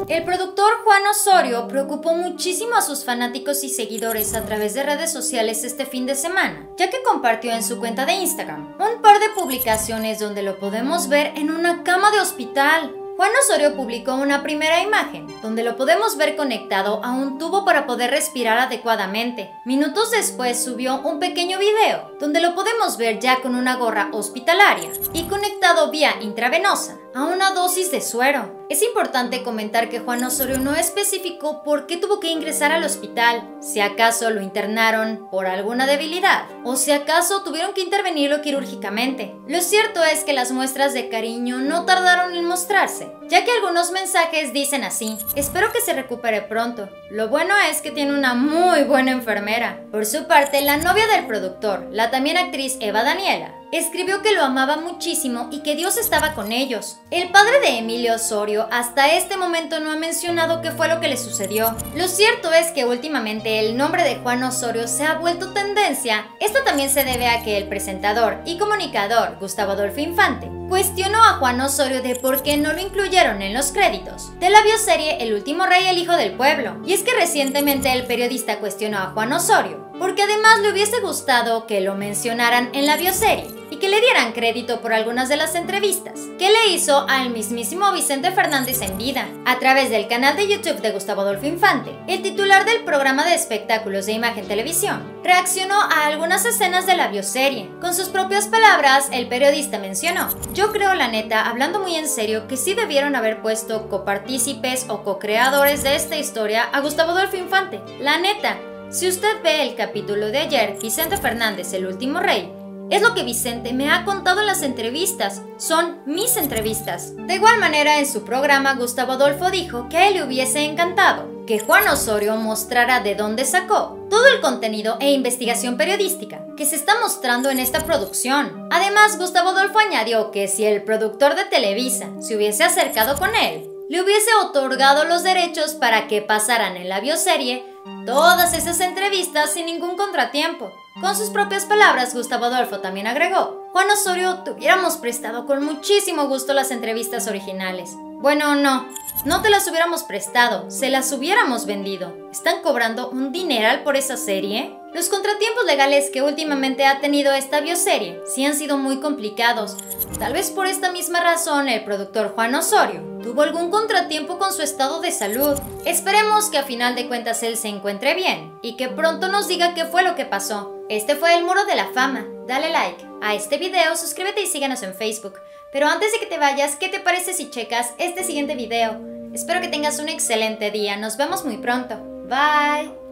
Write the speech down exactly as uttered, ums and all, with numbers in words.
El productor Juan Osorio preocupó muchísimo a sus fanáticos y seguidores a través de redes sociales este fin de semana, ya que compartió en su cuenta de Instagram un par de publicaciones donde lo podemos ver en una cama de hospital. Juan Osorio publicó una primera imagen, donde lo podemos ver conectado a un tubo para poder respirar adecuadamente. Minutos después subió un pequeño video, donde lo podemos ver ya con una gorra hospitalaria y conectado vía intravenosa a una dosis de suero. Es importante comentar que Juan Osorio no especificó por qué tuvo que ingresar al hospital, si acaso lo internaron por alguna debilidad o si acaso tuvieron que intervenirlo quirúrgicamente. Lo cierto es que las muestras de cariño no tardaron en mostrarse, ya que algunos mensajes dicen así: espero que se recupere pronto. Lo bueno es que tiene una muy buena enfermera. Por su parte, la novia del productor, la también actriz Eva Daniela, escribió que lo amaba muchísimo y que Dios estaba con ellos. El padre de Emilio Osorio hasta este momento no ha mencionado qué fue lo que le sucedió. Lo cierto es que últimamente el nombre de Juan Osorio se ha vuelto tendencia. Esto también se debe a que el presentador y comunicador Gustavo Adolfo Infante cuestionó a Juan Osorio de por qué no lo incluyeron en los créditos de la bioserie El último rey, el hijo del pueblo. Y es que recientemente el periodista cuestionó a Juan Osorio porque además le hubiese gustado que lo mencionaran en la bioserie y que le dieran crédito por algunas de las entrevistas que le hizo al mismísimo Vicente Fernández en vida. A través del canal de YouTube de Gustavo Adolfo Infante, el titular del programa de espectáculos de Imagen Televisión reaccionó a algunas escenas de la bioserie. Con sus propias palabras, el periodista mencionó: yo creo, la neta, hablando muy en serio, que sí debieron haber puesto copartícipes o co-creadores de esta historia a Gustavo Adolfo Infante. La neta, si usted ve el capítulo de ayer, Vicente Fernández, el último rey, es lo que Vicente me ha contado en las entrevistas, son mis entrevistas. De igual manera, en su programa, Gustavo Adolfo dijo que a él le hubiese encantado que Juan Osorio mostrara de dónde sacó todo el contenido e investigación periodística que se está mostrando en esta producción. Además, Gustavo Adolfo añadió que si el productor de Televisa se hubiese acercado con él, le hubiese otorgado los derechos para que pasaran en la bioserie todas esas entrevistas sin ningún contratiempo. Con sus propias palabras, Gustavo Adolfo también agregó: Juan Osorio, te hubiéramos prestado con muchísimo gusto las entrevistas originales. Bueno, no, no te las hubiéramos prestado, se las hubiéramos vendido. ¿Están cobrando un dineral por esa serie? Los contratiempos legales que últimamente ha tenido esta bioserie sí han sido muy complicados. Tal vez por esta misma razón el productor Juan Osorio tuvo algún contratiempo con su estado de salud. Esperemos que a final de cuentas él se encuentre bien y que pronto nos diga qué fue lo que pasó. Este fue el Muro de la Fama. Dale like a este video, suscríbete y síganos en Facebook. Pero antes de que te vayas, ¿qué te parece si checas este siguiente video? Espero que tengas un excelente día. Nos vemos muy pronto. Bye.